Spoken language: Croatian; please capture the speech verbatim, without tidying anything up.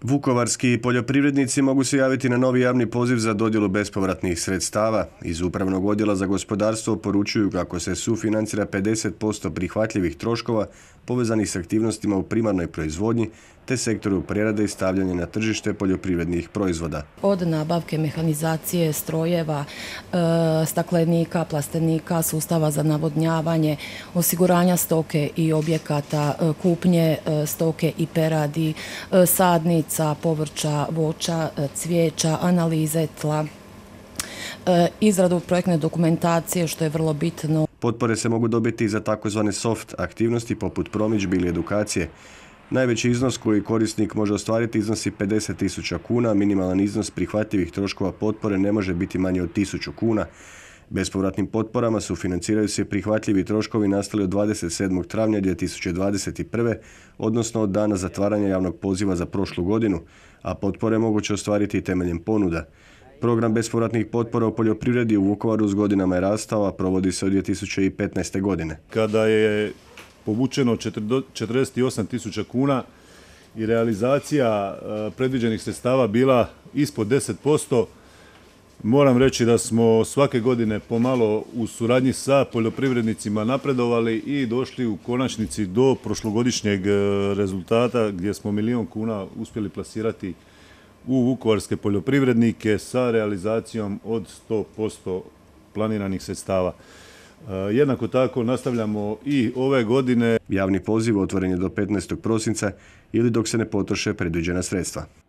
Vukovarski poljoprivrednici mogu se javiti na novi javni poziv za dodjelu bespovratnih sredstava. Iz Upravnog odjela za gospodarstvo poručuju kako se sufinancira pedeset posto prihvatljivih troškova povezanih s aktivnostima u primarnoj proizvodnji te sektoru prerade i stavljanja na tržište poljoprivrednih proizvoda. Od nabavke mehanizacije, strojeva, staklenika, plastenika, sustava za navodnjavanje, osiguranja stoke i objekata, kupnje stoke i peradi, sadnica, povrća, voća, cvijeća, analize tla, izradu projektne dokumentacije, što je vrlo bitno. Potpore se mogu dobiti za takozvane soft aktivnosti poput promidžbe ili edukacije. Najveći iznos koji korisnik može ostvariti iznosi pedeset tisuća kuna, minimalan iznos prihvatljivih troškova potpore ne može biti manji od tisuću kuna. Bespovratnim potporama sufinanciraju se prihvatljivi troškovi nastali od dvadeset sedmog travnja dvije tisuće dvadeset prve. odnosno od dana zatvaranja javnog poziva za prošlu godinu, a potpore moguće ostvariti i temeljem ponuda. Program bespovratnih potpora u poljoprivredi u Vukovaru s godinama je rastao, a provodi se od dvije tisuće petnaeste. godine. Kada je povučeno četrdeset osam tisuća kuna i realizacija predviđenih sredstava bila ispod deset posto, moram reći da smo svake godine pomalo u suradnji sa poljoprivrednicima napredovali i došli u konačnici do prošlogodišnjeg rezultata gdje smo milijon kuna uspjeli plasirati u vukovarske poljoprivrednike sa realizacijom od sto posto planiranih sredstava. Jednako tako nastavljamo i ove godine. Javni poziv otvoren je do petnaestog prosinca ili dok se ne potroše predviđena sredstva.